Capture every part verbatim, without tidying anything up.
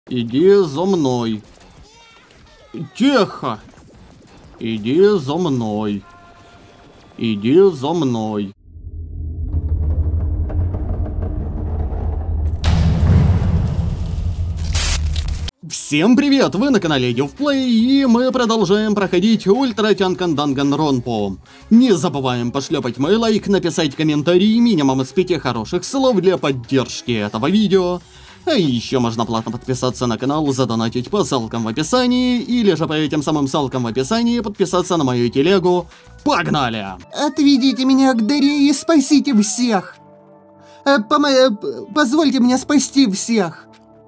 Иди за мной. Тихо. Иди за мной. Иди за мной. Всем привет! Вы на канале YouFplay, и мы продолжаем проходить Ультра Тянкан Данганронпо. Не забываем пошлепать мой лайк, написать комментарий, минимум из пяти хороших слов для поддержки этого видео. А еще можно платно подписаться на канал, задонатить по ссылкам в описании, или же по этим самым ссылкам в описании подписаться на мою телегу. Погнали! Отведите меня к дыре и спасите всех! Э, помо... Позвольте мне спасти всех!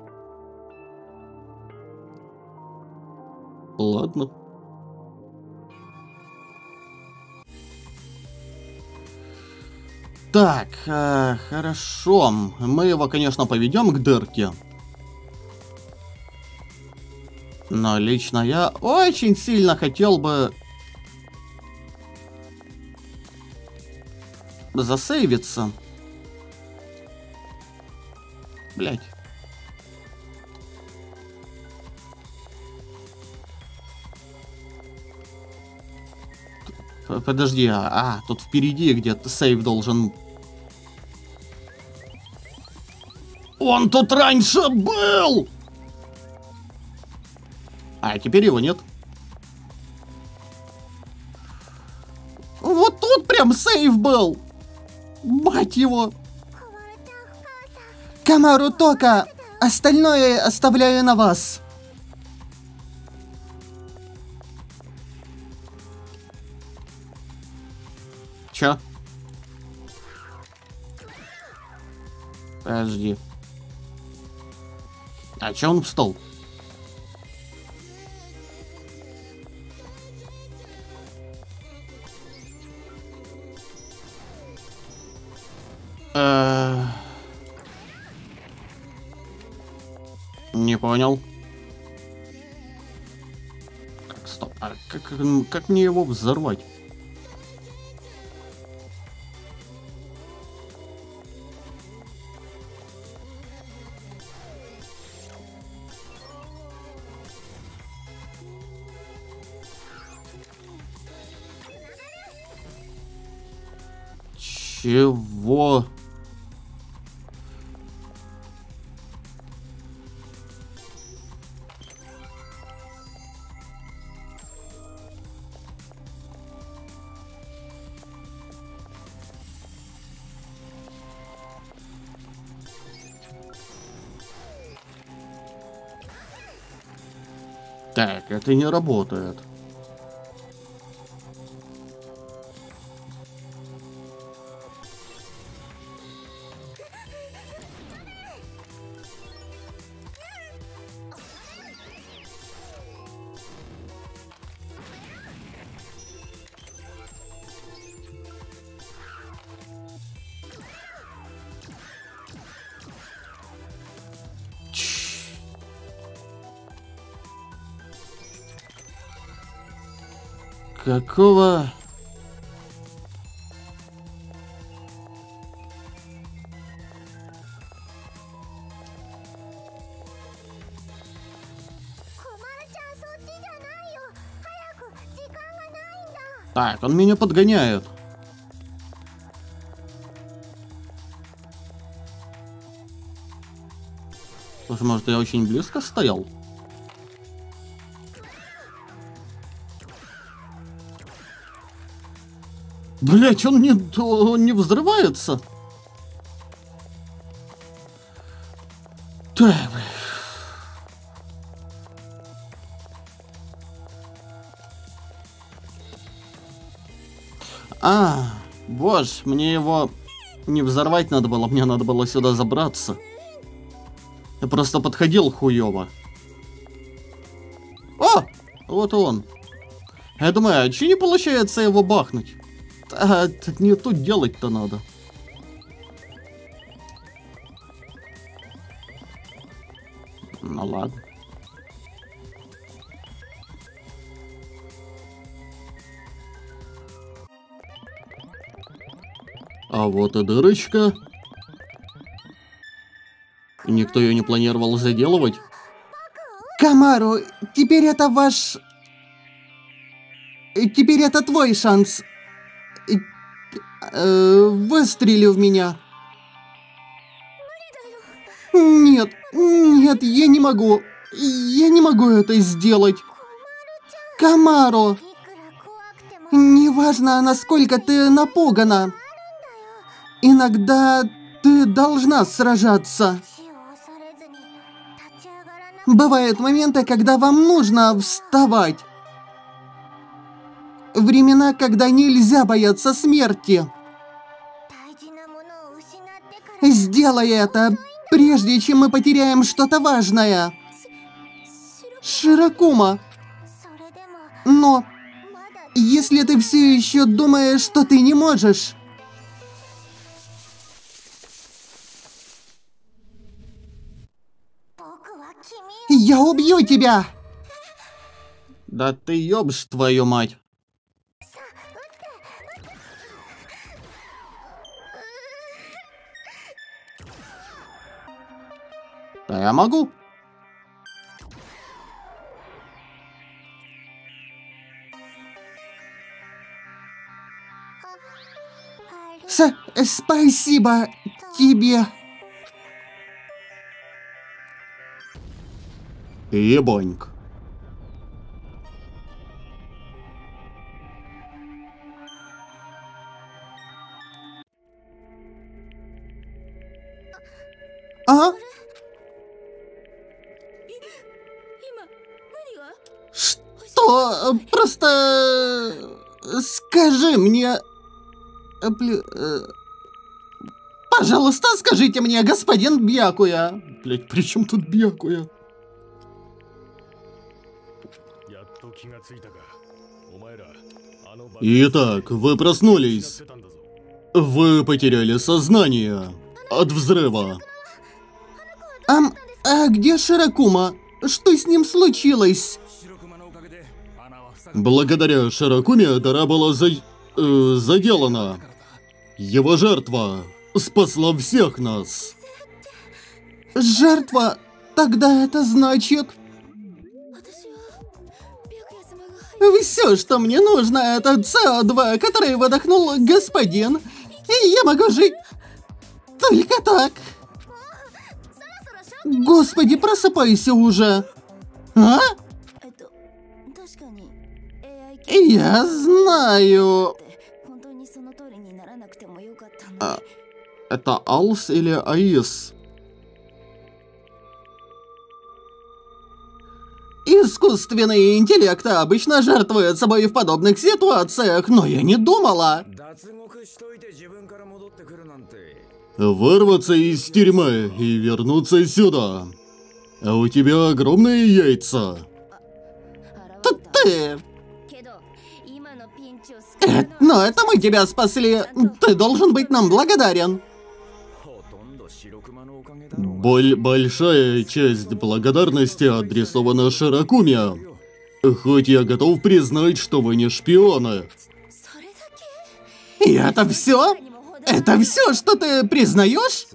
Ладно. Так, э, хорошо. Мы его, конечно, поведем к дырке. Но лично я очень сильно хотел бы засейвиться. Блять. Подожди, а, а, тут впереди где-то сейв должен... Он тут раньше был! А теперь его нет. Вот тут прям сейв был! Мать его! Камару Тока! Остальное оставляю на вас. Чё? Подожди. А чё он встал? Э-э- Не понял. Так, стоп. А как, как мне его взорвать? Чего? Так, это не работает. Какого? Так, он меня подгоняет. Слушай, может, я очень близко стоял? Блять, он не, он не взрывается. Так, блядь. А, боже, мне его не взорвать надо было, мне надо было сюда забраться. Я просто подходил хуёво. О, вот он. Я думаю, а че не получается его бахнуть? А, не тут делать-то надо. Ну ладно. А вот и дырочка. Никто ее не планировал заделывать. Камару, теперь это ваш... Теперь это твой шанс. Э, выстрели в меня. Нет, нет, я не могу. Я не могу это сделать. Камару, неважно, насколько ты напугана. Иногда ты должна сражаться. Бывают моменты, когда вам нужно вставать. Времена, когда нельзя бояться смерти. Сделай это, прежде чем мы потеряем что-то важное. Широкума. Но, если ты все еще думаешь, что ты не можешь... Я убью тебя! Да ты ёбшь, твою мать. Да я могу. С спасибо тебе. Ебоньк. А? Что? Просто... Скажи мне... Пожалуйста, скажите мне, господин Бьякуя. Блять, при чем тут Бьякуя? Итак, вы проснулись. Вы потеряли сознание от взрыва. Ам, а где Широкума? Что с ним случилось? Благодаря Широкуме дыра была за... э, заделана. Его жертва спасла всех нас. Жертва? Тогда это значит... Все, что мне нужно, это СО2, который выдохнул господин. И я могу жить только так. Господи, просыпайся уже. А? Я знаю. А, это Алс или Аис? Искусственный интеллект обычно жертвует собой в подобных ситуациях, но я не думала. Вырваться из тюрьмы и вернуться сюда. А у тебя огромные яйца. Тут ты. Э, но это мы тебя спасли. Ты должен быть нам благодарен. Боль большая часть благодарности адресована Широкуме. Хоть я готов признать, что вы не шпионы. И это все? Это все, что ты признаешь?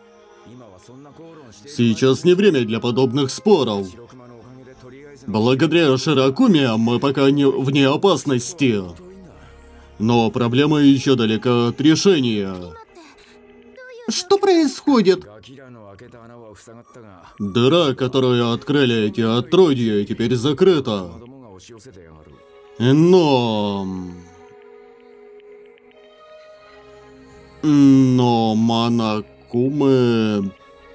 Сейчас не время для подобных споров. Благодаря Широкуме мы пока не вне опасности. Но проблема еще далека от решения. Что происходит? Дыра, которую открыли эти отродья, теперь закрыта. Но... Но Монокумы...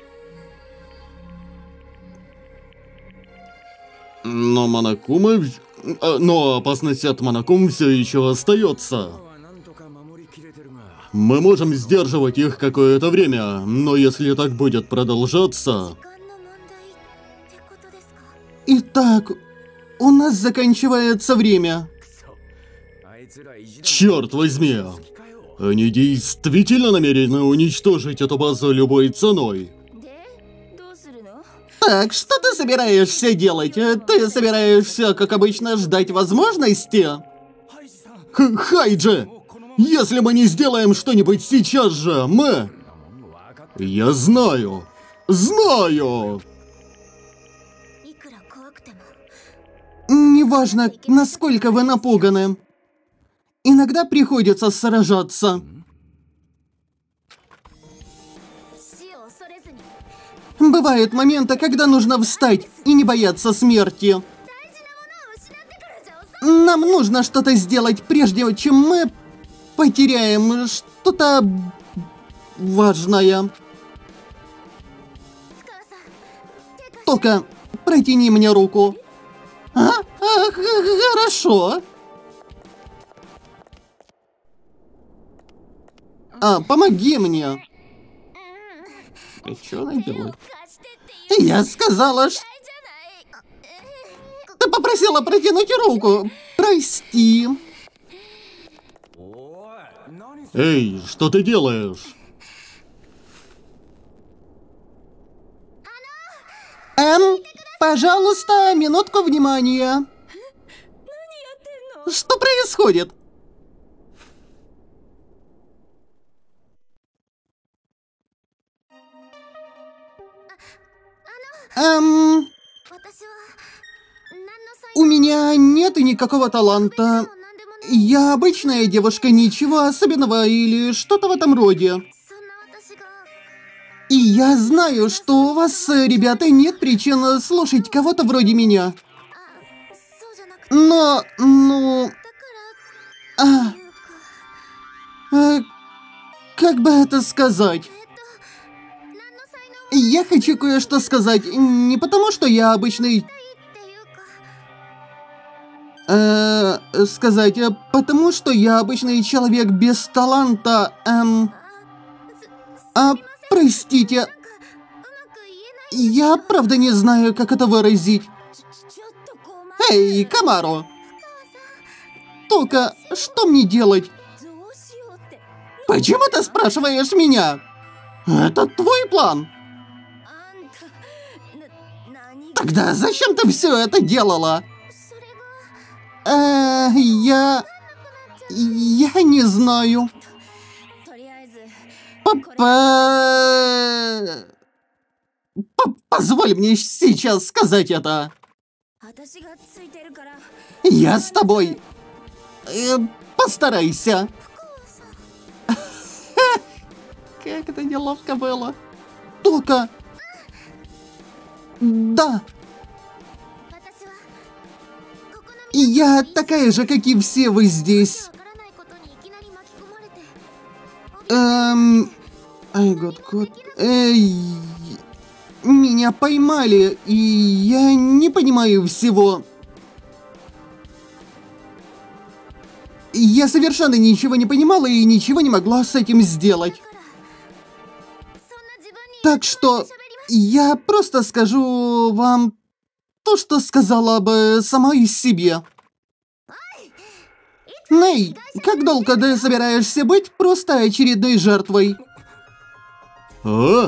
Но Монокумы... Но опасность от Монокум все еще остается. Мы можем сдерживать их какое-то время, но если так будет продолжаться... Итак, у нас заканчивается время. Черт возьми! Они действительно намерены уничтожить эту базу любой ценой. Так, что ты собираешься делать? Ты собираешься, как обычно, ждать возможности? Х Хайджи! Если мы не сделаем что-нибудь сейчас же, мы... Я знаю! Знаю! Неважно, насколько вы напуганы. Иногда приходится сражаться. Бывают моменты, когда нужно встать и не бояться смерти. Нам нужно что-то сделать, прежде чем мы потеряем что-то важное. Тока, протяни мне руку. А? А, хорошо. А, помоги мне. И что она делает? Я сказала, что... Ты попросила протянуть руку. Прости. Эй, что ты делаешь? Эм, пожалуйста, минутку внимания. Что происходит? Эм... У меня нет никакого таланта. Я обычная девушка, ничего особенного или что-то в этом роде. И я знаю, что у вас, ребята, нет причин слушать кого-то вроде меня. Но, ну... А, а, как бы это сказать? Я хочу кое-что сказать. Не потому, что я обычный... Э, сказать, а потому, что я обычный человек без таланта. Эм... А, простите. Я правда не знаю, как это выразить. Эй, Камаро! Тока, что мне делать? Почему ты спрашиваешь меня? Это твой план. Тогда зачем ты все это делала? Э, я... Я не знаю. Папа... Позволь мне сейчас сказать это. Я с тобой. Э, постарайся. Как это неловко было. Тока. Да. Я такая же, как и все вы здесь. Эм... Ай, год, год... Эй... Меня поймали, и я не понимаю всего. Я совершенно ничего не понимала и ничего не могла с этим сделать. Так что я просто скажу вам то, что сказала бы сама из себе. Ней, как долго ты собираешься быть просто очередной жертвой? А?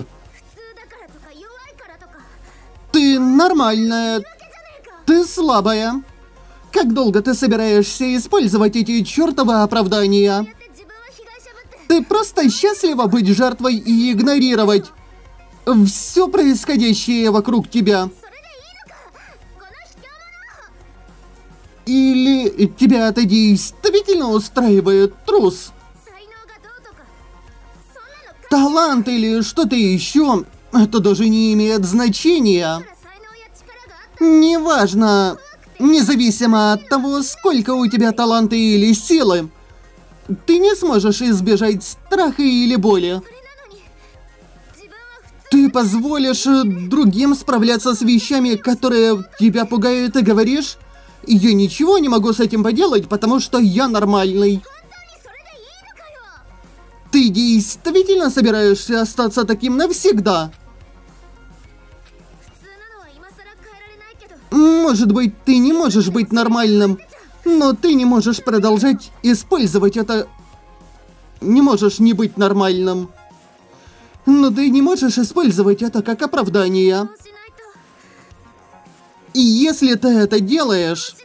Ты нормальная. Ты слабая. Как долго ты собираешься использовать эти чертовы оправдания? Ты просто счастлива быть жертвой и игнорировать все происходящее вокруг тебя. Или тебя это действительно устраивает, трус? Талант или что-то еще, это даже не имеет значения. Неважно, независимо от того, сколько у тебя таланта или силы, ты не сможешь избежать страха или боли. Ты позволишь другим справляться с вещами, которые тебя пугают, и говоришь: я ничего не могу с этим поделать, потому что я нормальный. Ты действительно собираешься остаться таким навсегда? Может быть, ты не можешь быть нормальным, но ты не можешь продолжать использовать это... Не можешь не быть нормальным. Но ты не можешь использовать это как оправдание. И если ты это делаешь...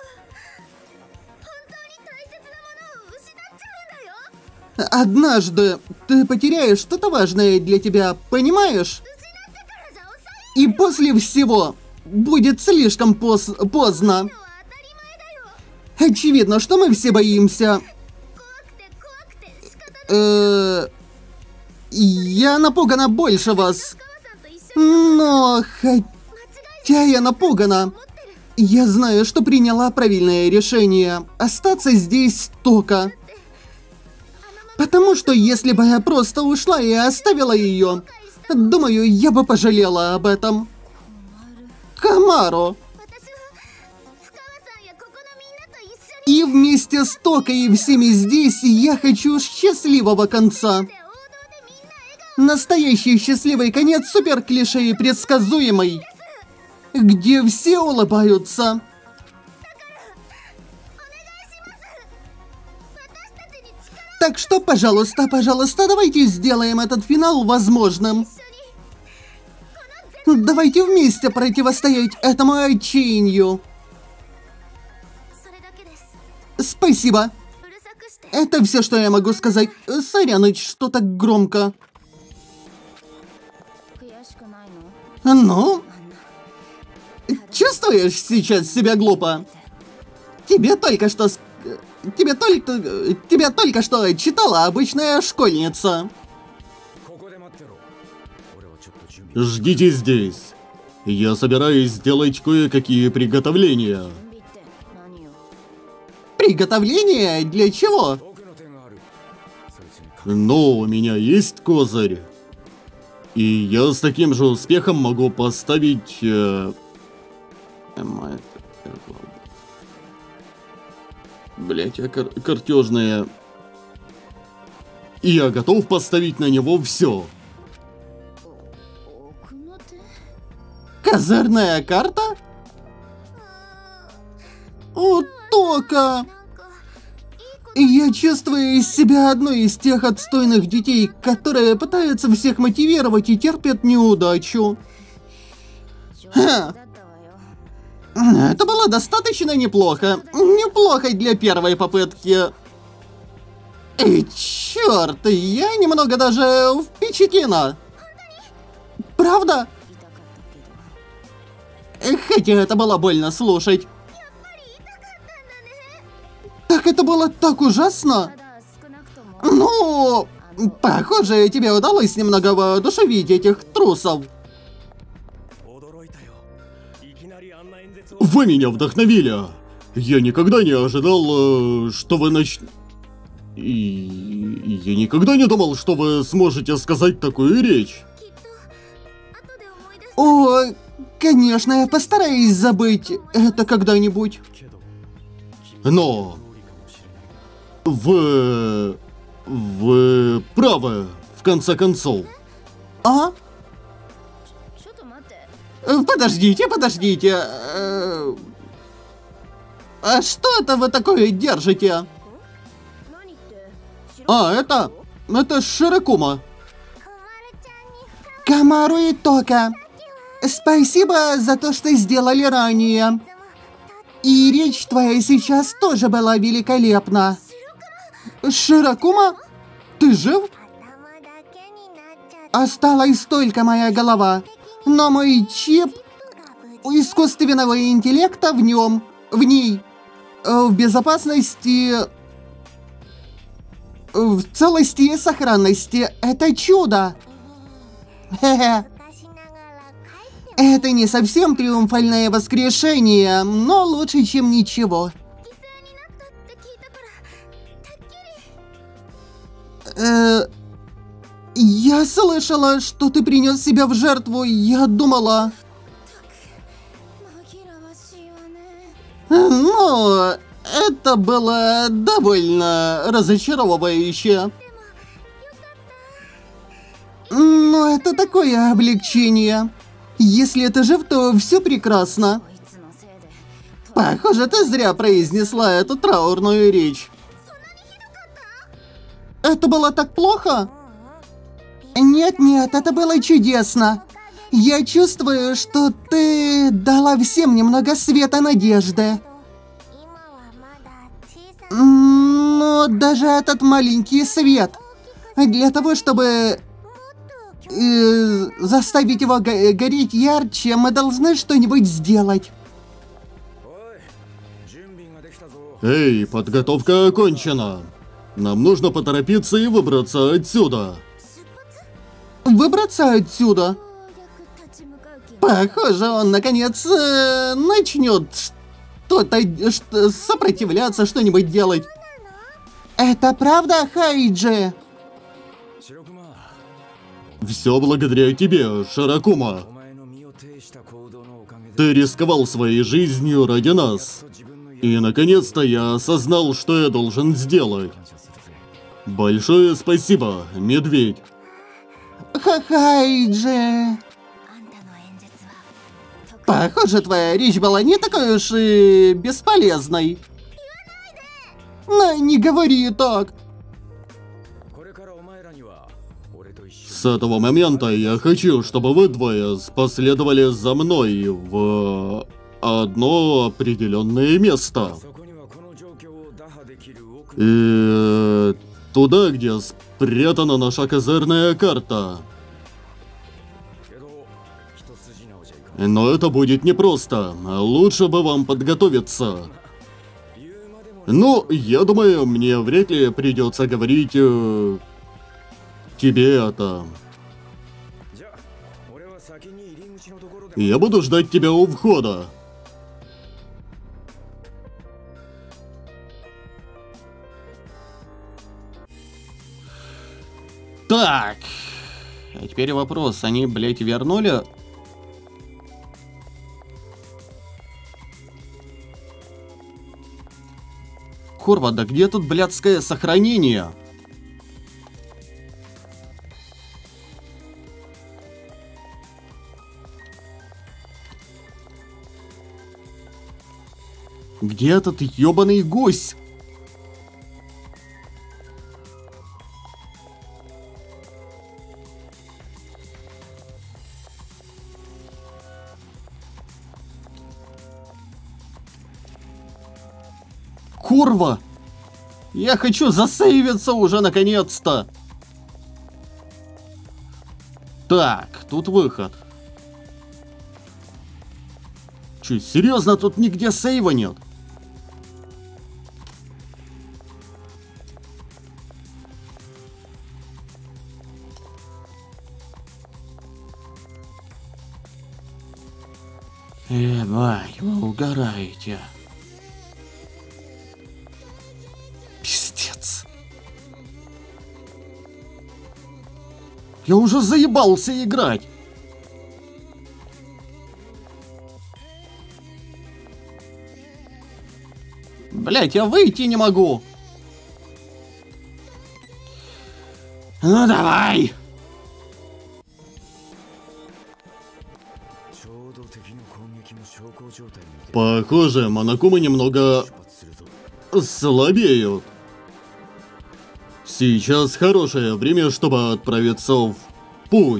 Однажды ты потеряешь что-то важное для тебя, понимаешь? И после всего будет слишком поз поздно. Очевидно, что мы все боимся. Э-э- я напугана больше вас. Но хотя я напугана, я знаю, что приняла правильное решение остаться здесь с Тока. Потому что если бы я просто ушла и оставила ее, думаю, я бы пожалела об этом. Камаро. И вместе с Токой и всеми здесь я хочу счастливого конца. Настоящий счастливый конец супер клише и предсказуемый, где все улыбаются. Так что, пожалуйста, пожалуйста, давайте сделаем этот финал возможным. Давайте вместе противостоять этому отчаянию. Спасибо. Это все, что я могу сказать. Соряныч, что так громко. Ну? Чувствуешь сейчас себя глупо? Тебе только что... Тебе только... Тебя только что читала обычная школьница. Ждите здесь. Я собираюсь сделать кое-какие приготовления. Приготовления? Для чего? Но у меня есть козырь. И я с таким же успехом могу поставить... Э... Блять, а кар картежные... И я готов поставить на него все. Козырная карта? О, Тока! Я чувствую себя одной из тех отстойных детей, которые пытаются всех мотивировать и терпят неудачу. Ха. Это было достаточно неплохо. Неплохо для первой попытки. И черт, я немного даже впечатлена. Правда? Хотя это было больно слушать. Так это было так ужасно. Ну, похоже, тебе удалось немного воодушевить этих трусов. Вы меня вдохновили. Я никогда не ожидал, что вы нач... И я никогда не думал, что вы сможете сказать такую речь. О, конечно, я постараюсь забыть это когда-нибудь. Но... Вы... Вы правы, в конце концов. А? Подождите, подождите. А что это вы такое держите? А, это... Это Широкума. Камару и Тока, спасибо за то, что сделали ранее. И речь твоя сейчас тоже была великолепна. Широкума? Ты жив? Осталась только моя голова. Но мой чип искусственного интеллекта в нем, в ней, в безопасности, в целости и сохранности. Это чудо. Хе-хе. Это не совсем триумфальное воскрешение, но лучше, чем ничего. Э, я слышала, что ты принес себя в жертву. Я думала... Ну, это было довольно разочаровывающе. Но это такое облегчение. Если ты жив, то все прекрасно. Похоже, ты зря произнесла эту траурную речь. Это было так плохо? Нет-нет, это было чудесно. Я чувствую, что ты дала всем немного света надежды. Но даже этот маленький свет, для того, чтобы э, заставить его го гореть ярче, мы должны что-нибудь сделать. Эй, подготовка окончена. Нам нужно поторопиться и выбраться отсюда. Выбраться отсюда? Похоже, он наконец э, начнет что-то что, сопротивляться, что-нибудь делать. Это правда, Хайджи? Все благодаря тебе, Широкума. Ты рисковал своей жизнью ради нас. И наконец-то я осознал, что я должен сделать. Большое спасибо, медведь. Хайджи. Похоже, твоя речь была не такой уж и бесполезной. Но не говори так. С этого момента я хочу, чтобы вы двое последовали за мной в одно определенное место. И туда, где спрятана наша козырная карта. Но это будет непросто. Лучше бы вам подготовиться. Ну, я думаю, мне вряд ли придется говорить э, тебе это. Я буду ждать тебя у входа. Так. А теперь вопрос. Они, блять, вернули? Курва, да где тут блядское сохранение? Где этот ёбаный гусь? Курва! Я хочу засейвиться уже наконец-то! Так, тут выход. Чё, серьезно, тут нигде сейва нет? Ебать, вы угораете. Пиздец. Я уже заебался играть. Блять, я выйти не могу. Ну давай. Похоже, Монокумы немного слабеют. Сейчас хорошее время, чтобы отправиться в путь.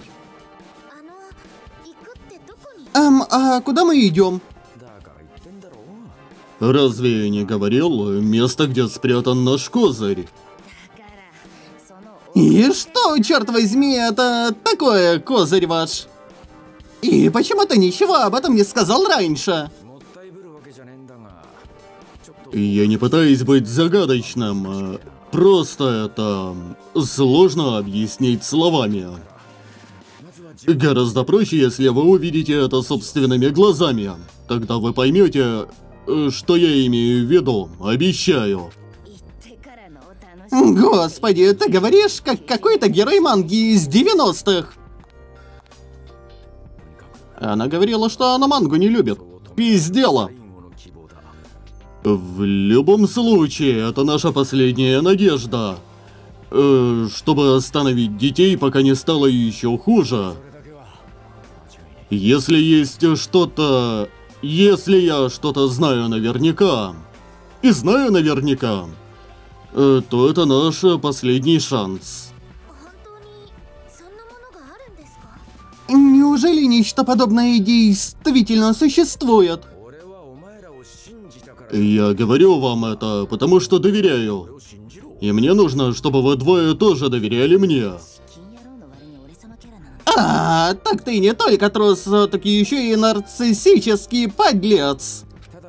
Эм, а куда мы идем? Разве я не говорил? Место, где спрятан наш козырь. И что, черт возьми, это такое, козырь ваш? И почему ты ничего об этом не сказал раньше? Я не пытаюсь быть загадочным. Просто это сложно объяснить словами. Гораздо проще, если вы увидите это собственными глазами. Тогда вы поймете, что я имею в виду. Обещаю. Господи, ты говоришь, как какой-то герой манги из девяностых. Она говорила, что она мангу не любит. Пиздела. В любом случае, это наша последняя надежда. Э, чтобы остановить детей, пока не стало еще хуже. Если есть что-то... Если я что-то знаю наверняка, и знаю наверняка, э, то это наш последний шанс. Неужели нечто подобное действительно существует? Я говорю вам это, потому что доверяю. И мне нужно, чтобы вы двое тоже доверяли мне. А, так ты не только трус, так еще и нарциссический подлец.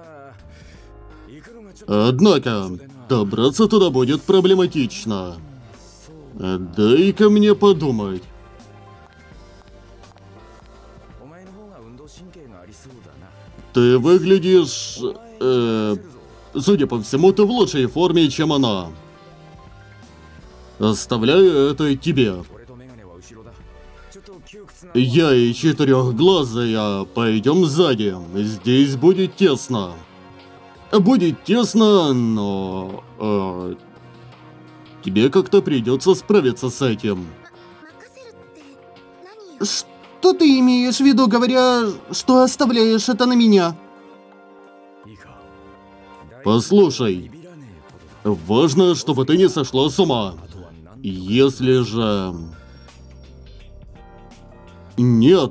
Однако, добраться туда будет проблематично. Дай-ка мне подумать. Ты выглядишь... Э, судя по всему, ты в лучшей форме, чем она. Оставляю это тебе. Я и четырехглазая пойдем сзади. Здесь будет тесно. Будет тесно, но... Э, тебе как-то придется справиться с этим. Что ты имеешь в виду, говоря, что оставляешь это на меня? Послушай, важно, чтобы ты не сошла с ума. Если же... Нет.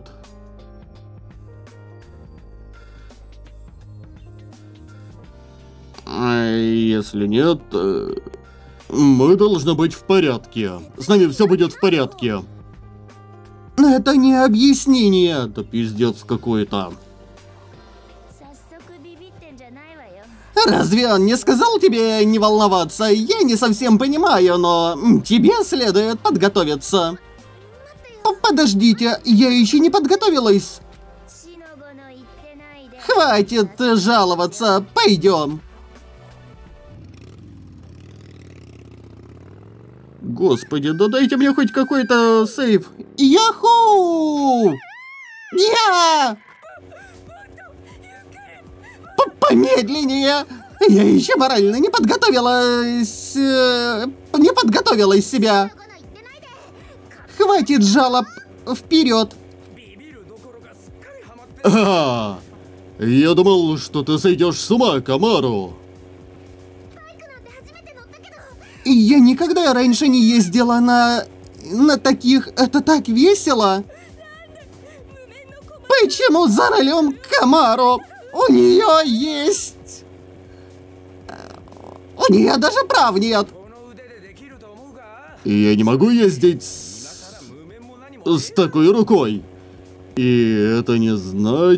А если нет, мы должны быть в порядке. С нами все будет в порядке. Это не объяснение. Да пиздец какой-то. Разве он не сказал тебе не волноваться? Я не совсем понимаю, но тебе следует подготовиться. Подождите, я еще не подготовилась. Хватит жаловаться, пойдем. Господи, да дайте мне хоть какой-то сейф. Яху! Я! Помедленнее! Я еще морально не подготовилась... Не подготовилась себя. Хватит жалоб. Вперед. А, я думал, что ты сойдешь с ума, Камару. Я никогда раньше не ездила на... на таких... Это так весело. Почему за рулем Камару? У нее есть... У нее даже прав нет. Я не могу ездить с... с такой рукой. И это не знать...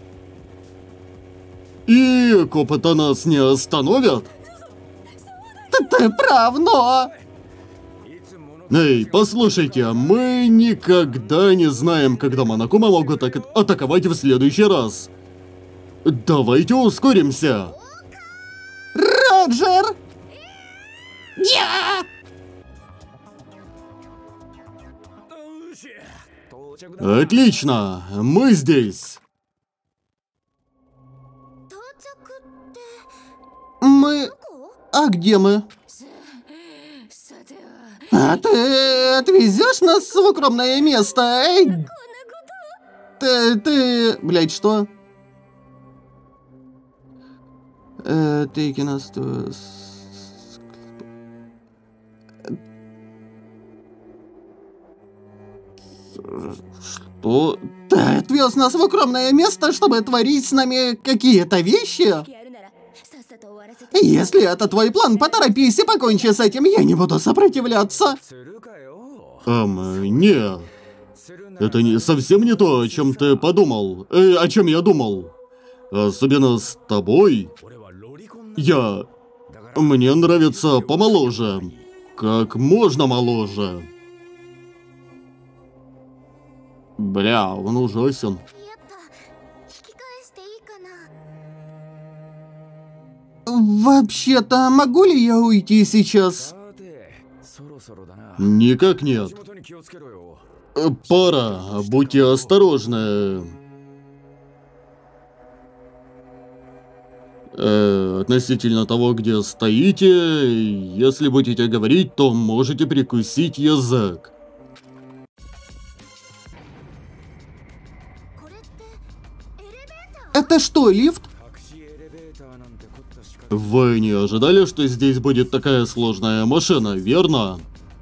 И копы-то нас не остановят. Ты, ты прав, но... Эй, послушайте, мы никогда не знаем, когда Монокума могут атака атаковать в следующий раз. Давайте ускоримся. Роджер! Я! Отлично, мы здесь. Мы... А где мы? А ты отвезешь нас в укромное место? Эй! Ты... ты... Блять, что? Э, Taking us to... Что? Ты отвез нас в укромное место, чтобы творить с нами какие-то вещи? Если это твой план, поторопись и покончи с этим, я не буду сопротивляться. Эм, нет. Это не, совсем не то, о чем ты подумал. Э, о чем я думал. Особенно с тобой. Я... Мне нравится помоложе. Как можно моложе. Бля, он ужасен. Вообще-то, могу ли я уйти сейчас? Никак нет. Пора, будьте осторожны. Э, относительно того, где стоите, если будете говорить, то можете прикусить язык. Это что, лифт? Вы не ожидали, что здесь будет такая сложная машина, верно?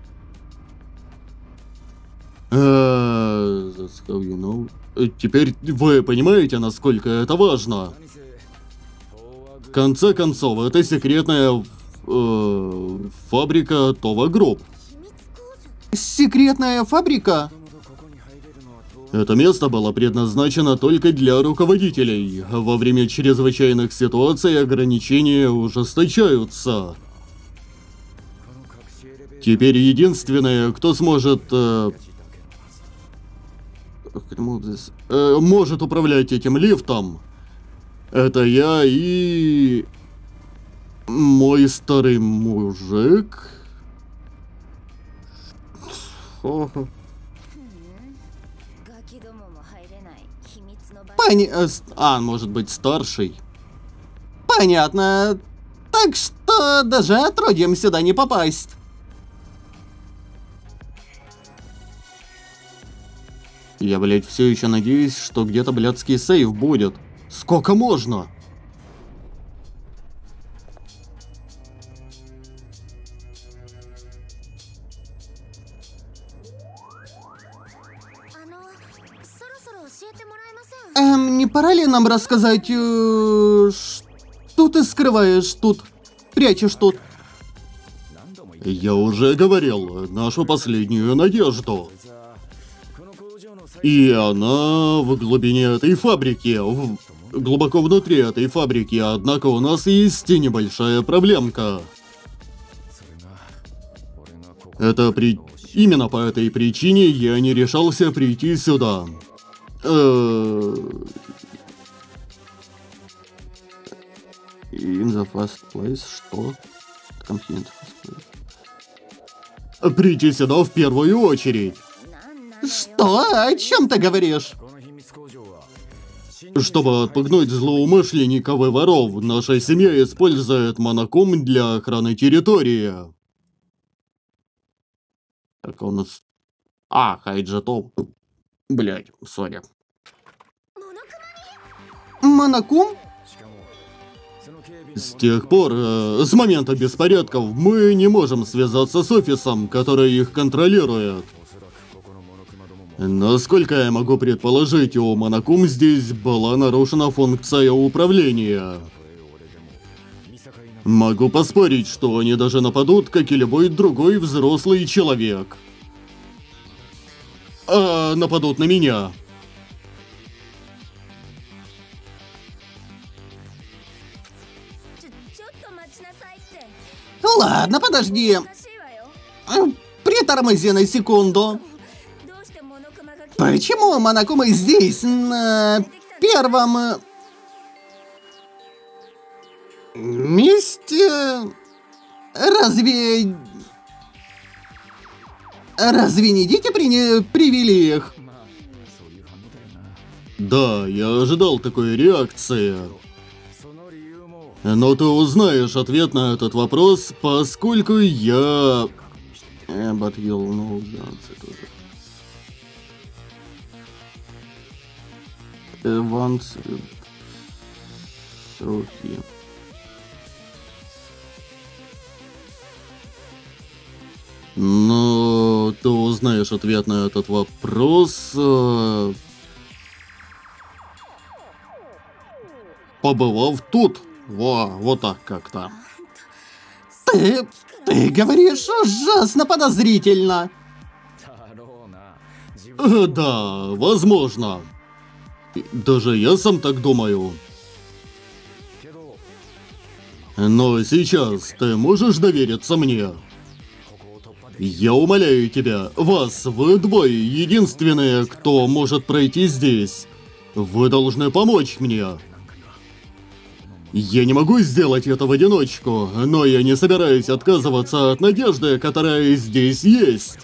Uh, that's how you know. Теперь вы понимаете, насколько это важно. В конце концов, это секретная э, фабрика Това Групп. Секретная фабрика? Это место было предназначено только для руководителей. Во время чрезвычайных ситуаций ограничения ужесточаются. Теперь единственное, кто сможет... Э, э, может управлять этим лифтом, это я и... мой старый мужик. Пони... А, может быть, старший. Понятно. Так что даже отродьям сюда не попасть. Я, блядь, все еще надеюсь, что где-то блядский сейф будет. Сколько можно? Эм, не пора ли нам рассказать, э, что ты скрываешь тут, прячешь тут? Я уже говорил, нашу последнюю надежду. И она в глубине этой фабрики, в... глубоко внутри этой фабрики, однако у нас есть и небольшая проблемка. Это при... Именно по этой причине я не решался прийти сюда. In the first place, что? Прийти сюда в первую очередь. Что? О чем ты говоришь? Чтобы отпугнуть злоумышленников и воров, наша семья использует Монокум для охраны территории. Так у нас... А, Хайджи топ. Блять, сори. Монокум? С тех пор, э, с момента беспорядков, мы не можем связаться с офисом, который их контролирует. Насколько я могу предположить, у Монокум здесь была нарушена функция управления. Могу поспорить, что они даже нападут, как и любой другой взрослый человек. А нападут на меня. Ладно, подожди. Притормози на секунду. Почему Монокумы здесь, на первом... месте? Разве... Разве не дети при... привели их? Да, я ожидал такой реакции. Но ты узнаешь ответ на этот вопрос, поскольку я... But you'll know the answer to that. Once... So here. Но ты узнаешь ответ на этот вопрос... побывав тут. Во, вот так как-то. Ты... ты говоришь ужасно подозрительно. Да, возможно. Даже я сам так думаю. Но сейчас ты можешь довериться мне? Я умоляю тебя, вас, вы двое, единственные, кто может пройти здесь. Вы должны помочь мне. Я не могу сделать это в одиночку, но я не собираюсь отказываться от надежды, которая здесь есть.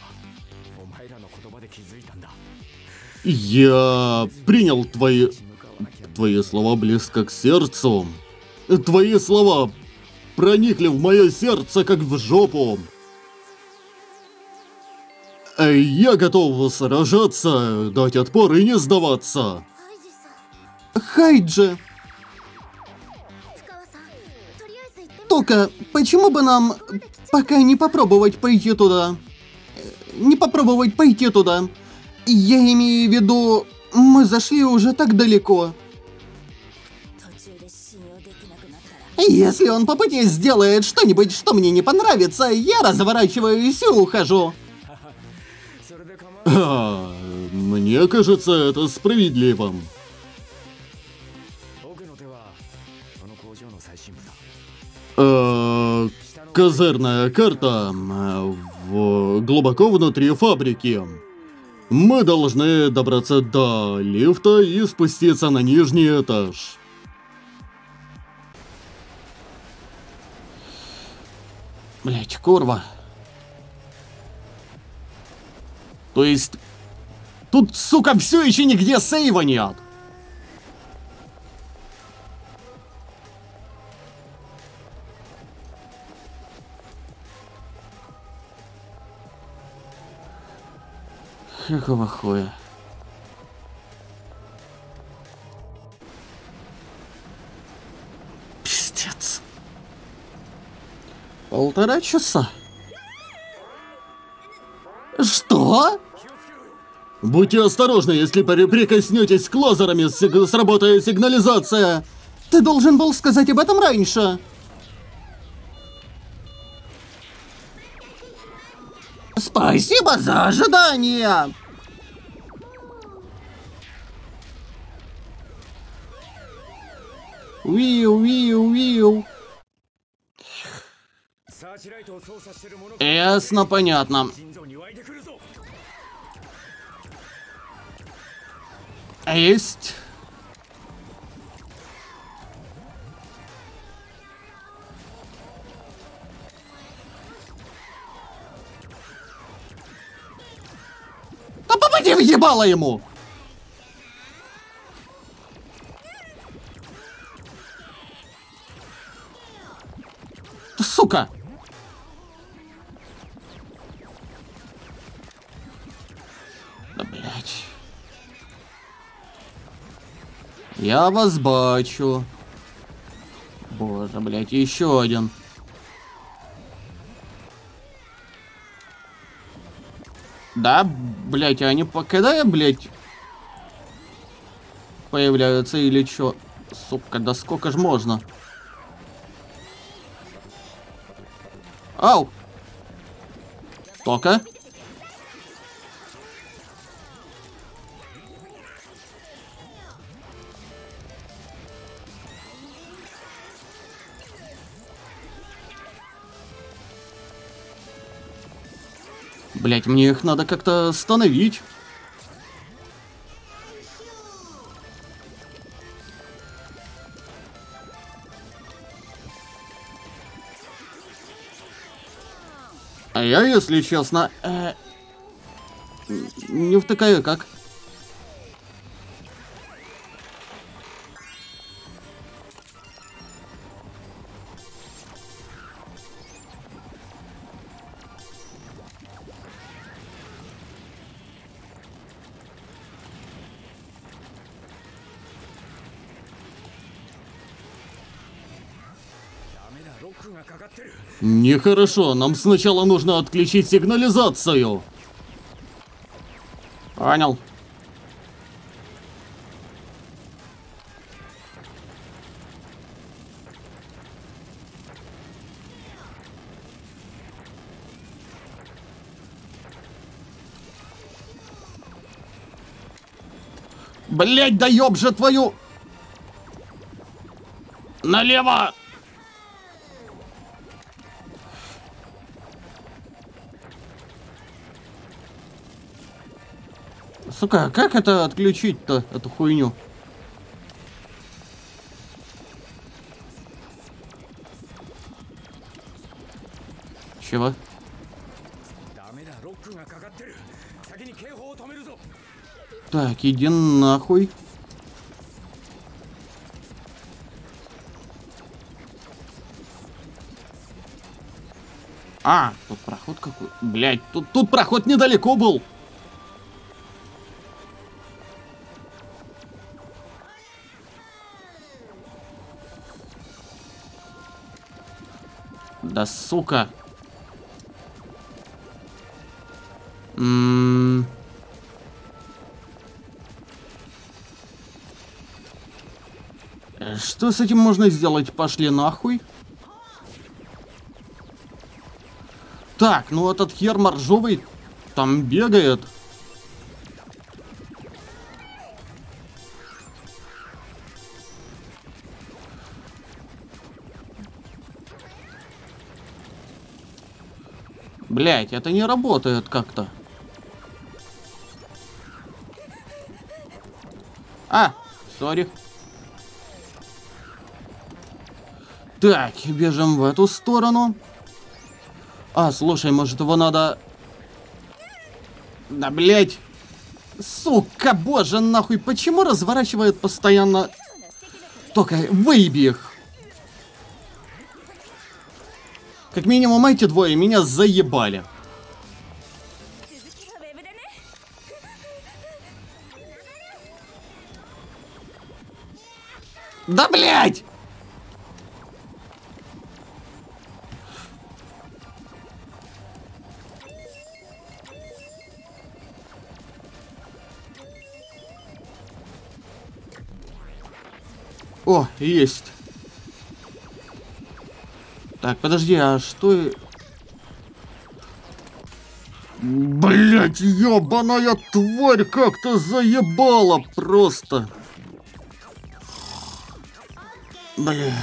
Я принял твои... твои слова близко к сердцу. Твои слова проникли в мое сердце, как в жопу. Я готов сражаться, дать отпор и не сдаваться. Хайджи. Только почему бы нам пока не попробовать пойти туда? Не попробовать пойти туда. Я имею в виду, мы зашли уже так далеко. Если он по пути сделает что-нибудь, что мне не понравится, я разворачиваюсь и ухожу. А, мне Мне кажется, это справедливым. Э, козырная карта в, глубоко внутри фабрики. Мы должны добраться до лифта и спуститься на нижний этаж. Блять, курва. То есть, тут, сука, все еще нигде сейва нет. Какого хуя? Пиздец. Полтора часа. Что? Будьте осторожны, если прикоснетесь к лазерами, сработает сигнализация. Ты должен был сказать об этом раньше. Спасибо за ожидание. Уиу, уиу, уиу. Ясно, понятно. Есть. Да попади в ебало ему! Сука! Да блять. Я вас бачу. Боже, блять, еще один. Да, блять, они когда, блять, появляются или чё? Сука, да сколько ж можно? Ау! Только? Блять, мне их надо как-то остановить. А я, если честно, э, не втыкаю как. Нехорошо, нам сначала нужно отключить сигнализацию. Понял. Блять, да ёб же твою! Налево! Сука, как это отключить-то, эту хуйню? Чего? Так, иди нахуй. А, тут проход какой. Блять, тут, тут проход недалеко был. Да сука. М-м- Что с этим можно сделать? Пошли нахуй. Так, ну этот хер моржовый там бегает. Блять, это не работает как-то. А, сори. Так, бежим в эту сторону. А, слушай, может его надо... Да, блять. Сука, боже, нахуй, почему разворачивает постоянно... Только выеби их. Как минимум эти двое меня заебали. Да, блять! О, есть. Так, подожди, а что... Блять, ёбаная тварь как-то заебала просто. Блять.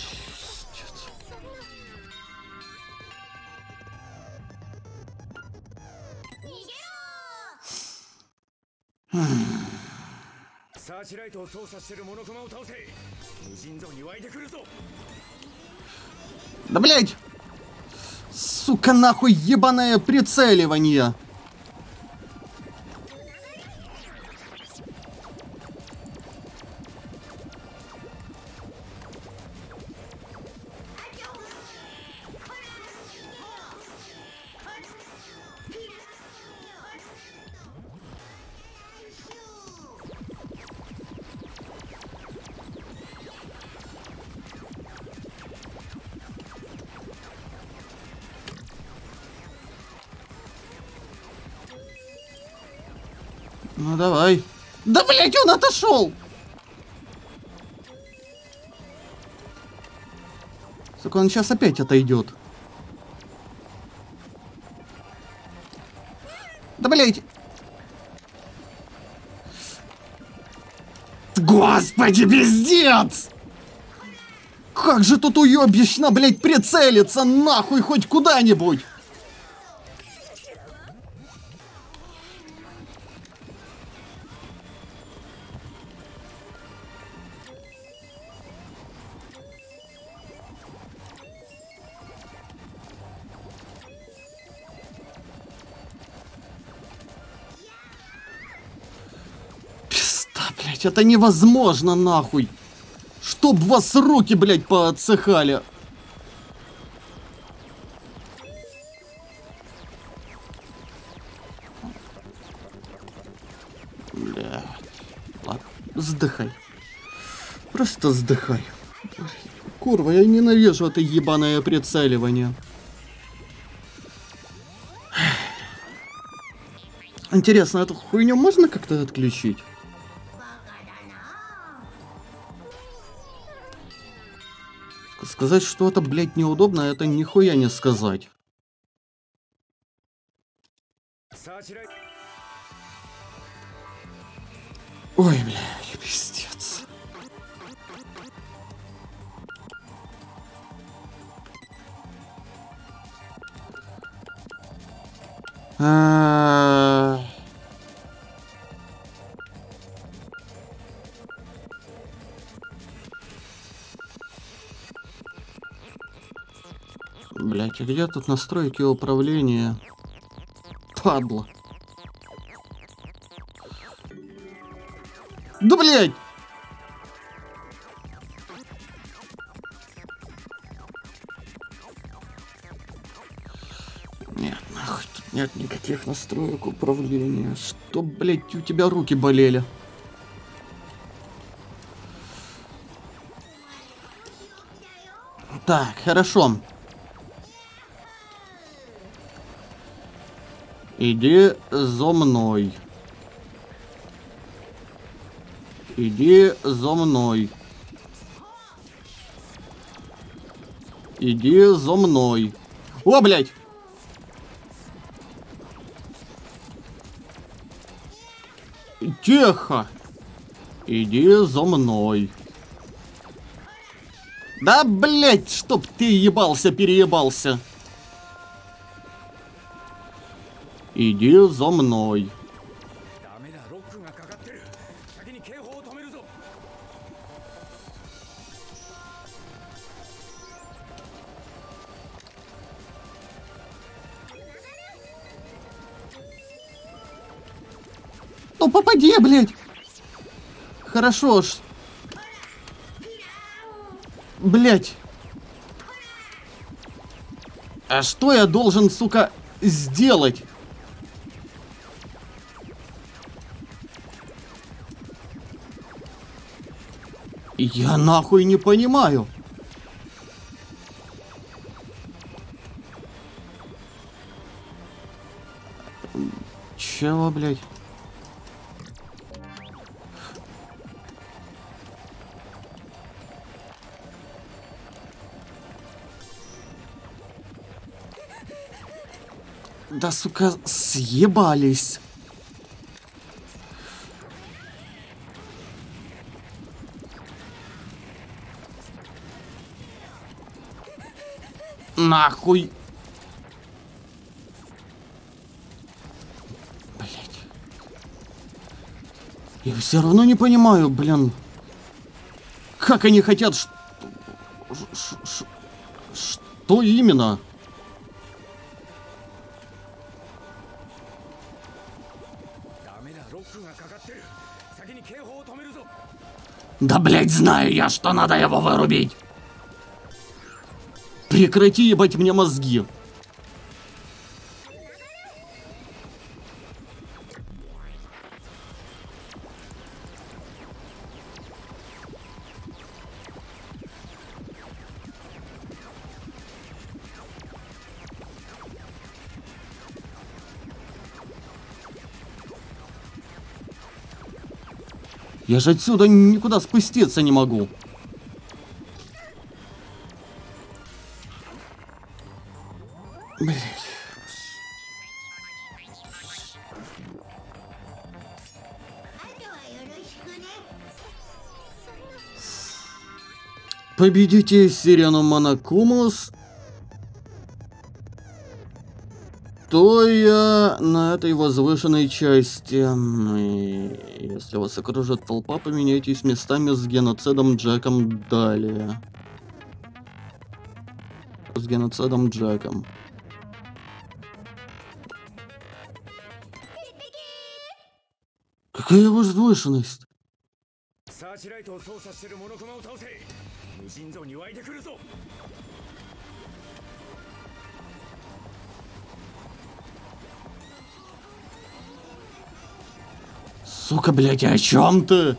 Да, блять! Сука, нахуй, ебаное прицеливание! Ну давай. Да, блять, он отошел! Сука, он сейчас опять отойдет. Да, блять. Господи, пиздец! Как же тут уебищно, блять, прицелиться нахуй хоть куда-нибудь! Блять, это невозможно, нахуй. Чтоб вас руки, блять, поотсыхали. Блять. Ладно, сдыхай. Просто сдыхай. Курва, я ненавижу это ебаное прицеливание. Интересно, эту хуйню можно как-то отключить? Сказать, что это, блядь, неудобно, это нихуя не сказать. Ой, блядь, пиздец. А-а-а. Блять, а где тут настройки управления? Падла. Да, блять! Нет, нахуй, тут нет никаких настроек управления. Что, блять, у тебя руки болели? Так, хорошо. Иди за мной. Иди за мной. Иди за мной. О, блядь! Тихо! Иди за мной. Да, блядь, чтоб ты ебался, переебался. Иди за мной. Ну попади, блядь. Хорошо ж. Блядь. А что я должен, сука, сделать? Я нахуй не понимаю. Чего, блядь? Да, сука, съебались. Нахуй. Блять. Я все равно не понимаю, блин. Как они хотят... Ш... Ш... Ш... Что именно? Да, блять, знаю я, что надо его вырубить. Прекрати ебать мне мозги. Я же отсюда никуда спуститься не могу. Блять. Победите Сирену Монокумус. Стоя на этой возвышенной части. И если вас окружит толпа, поменяйтесь местами с геноцидом Джеком далее. С геноцидом Джеком. Какая возвышенность? Сука, блядь, о чем ты?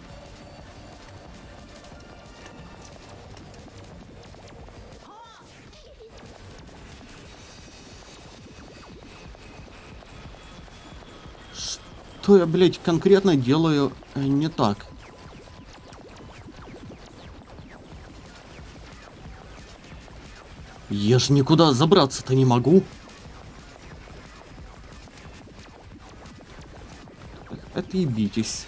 Что я, блядь, конкретно делаю не так? Я ж никуда забраться-то не могу. Отъебитесь.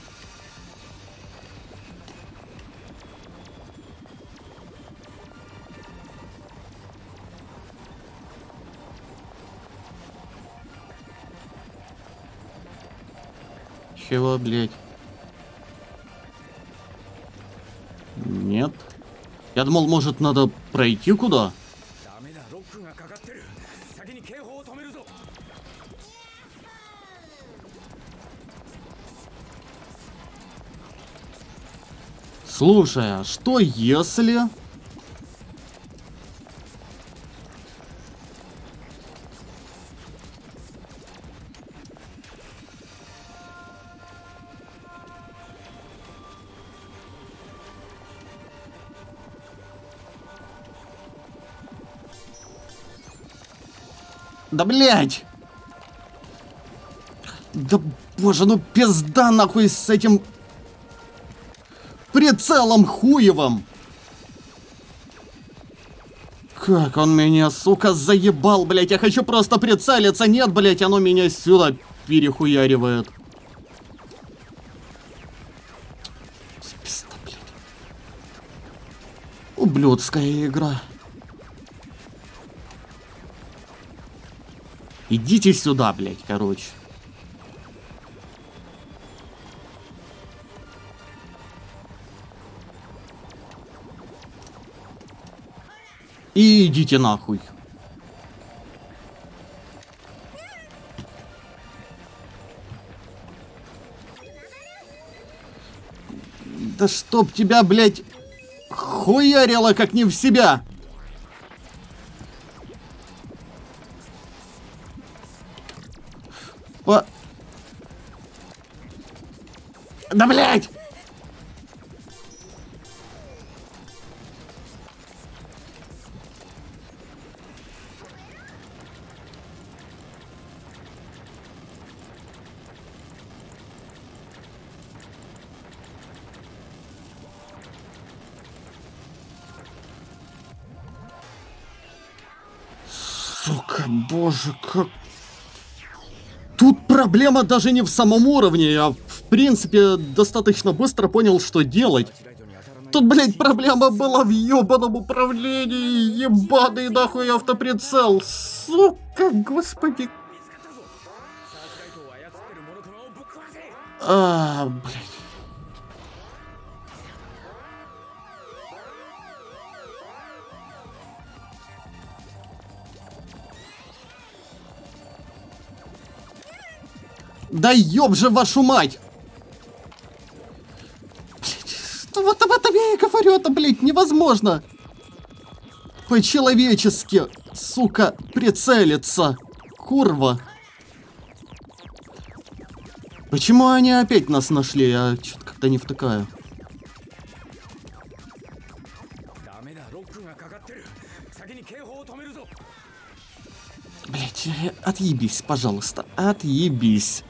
Чего, блядь? Нет. Я думал, может, надо пройти куда? Слушай, а что если... Да, блядь! Да, боже, ну пизда нахуй с этим... прицелом хуевым! Как он меня, сука, заебал, блядь! Я хочу просто прицелиться! Нет, блядь, оно меня сюда перехуяривает. Пизда, блядь. Ублюдская игра. Идите сюда, блядь, короче. И идите нахуй. Да чтоб тебя, блядь, хуярило как не в себя. По... Да, блядь! Сука, боже, как... Тут проблема даже не в самом уровне, я, в принципе, достаточно быстро понял, что делать. Тут, блядь, проблема была в ёбаном управлении, ебаный нахуй автоприцел. Сука, господи. А, блядь. Да ёб же вашу мать! Блядь, что вот об этом я и говорю, это, блядь, невозможно! По-человечески, сука, прицелиться. Курва. Почему они опять нас нашли? Я что-то как-то не втыкаю. Блядь, отъебись, пожалуйста, отъебись.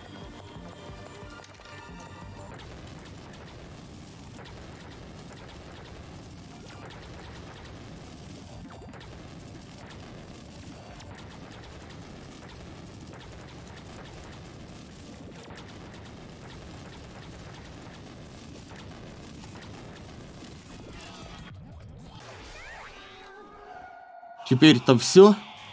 Теперь-то все.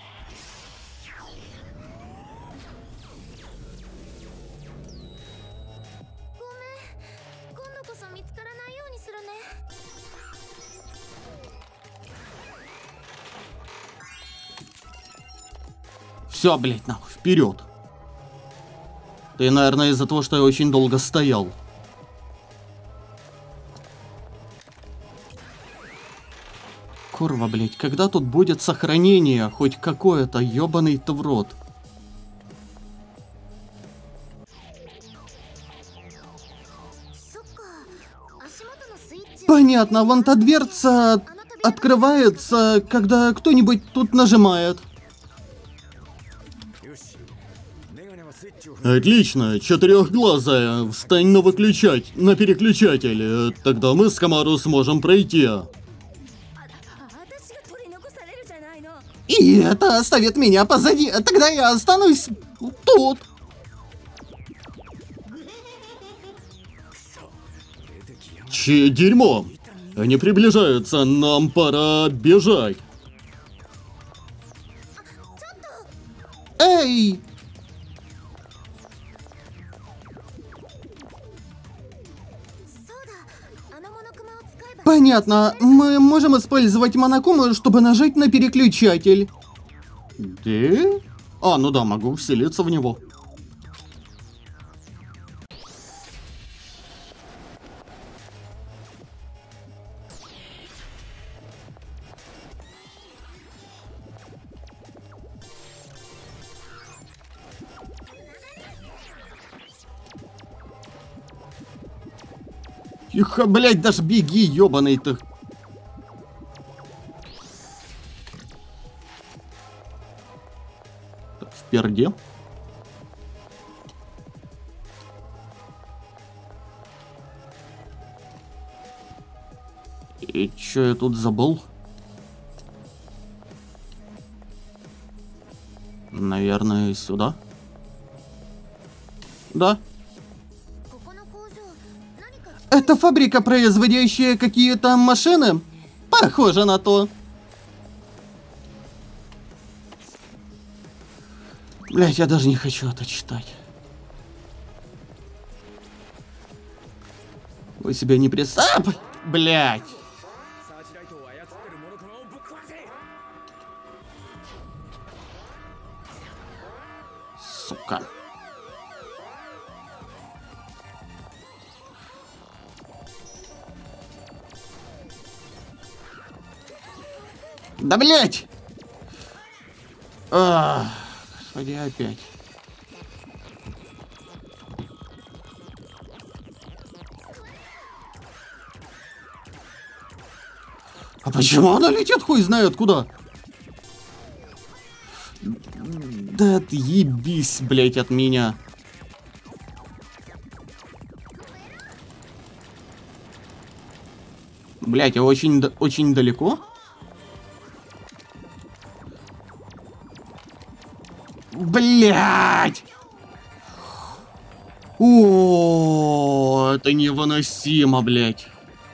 Все, блядь, нахуй, вперед. Ты, наверное, из-за того, что я очень долго стоял. Курва, блядь, когда тут будет сохранение, хоть какое-то, ёбаный-то в рот. Понятно, вон та дверца открывается, когда кто-нибудь тут нажимает. Отлично, четырехглазая, встань на выключать, на переключатель, тогда мы с Камару сможем пройти. И это оставит меня позади, тогда я останусь тут. Че дерьмо? Они приближаются, нам пора бежать. Эй! Понятно, мы можем использовать Монокуму, чтобы нажать на переключатель. Да? А, ну да, могу вселиться в него. Тихо, блядь, даже беги, ёбаный ты. Так, впереди. И чё я тут забыл? Наверное, сюда. Да. Это фабрика, производящая какие-то машины? Похоже на то. Блять, я даже не хочу это читать. Вы себе не представляете? Блять. Сука. Да блять! А, господи, опять. А почему она летит хуй знает куда? Да отъебись, блять, от меня. Блять, а очень, очень далеко? Блять! О, это невыносимо, блять.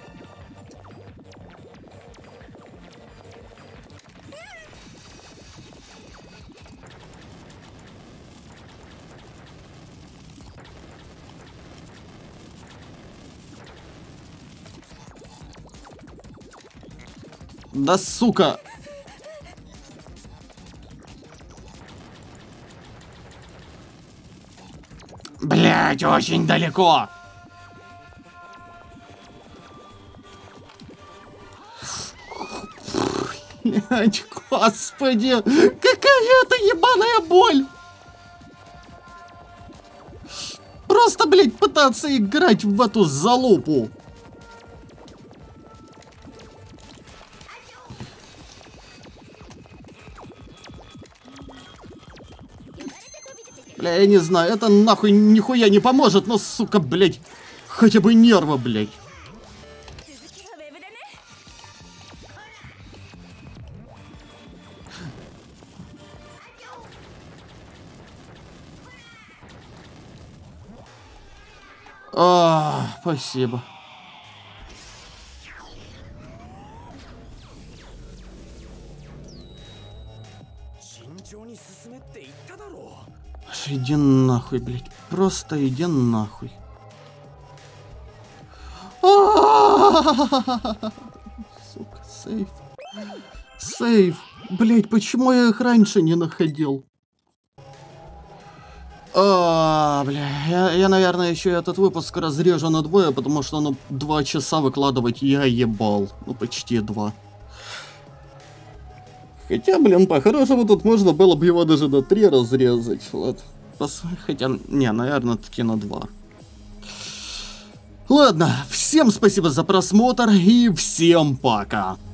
Да сука! Блять, очень далеко! Блять, господи! Какая-то ебаная боль! Просто, блять, пытаться играть в эту залупу! Бля, я не знаю, это нахуй нихуя не поможет, но, сука, блядь, хотя бы нервы, блядь. А, спасибо. Иди нахуй, блядь. Просто иди нахуй. Сука, сейф. Сейф. Блядь, почему я их раньше не находил? А, бля, я, я, наверное, еще этот выпуск разрежу на двое, потому что, ну, два часа выкладывать я ебал. Ну, почти два. Хотя, блин, по-хорошему тут можно было бы его даже на три разрезать. Ладно. Хотя, не, наверное, таки на два. Ладно, всем спасибо за просмотр и всем пока.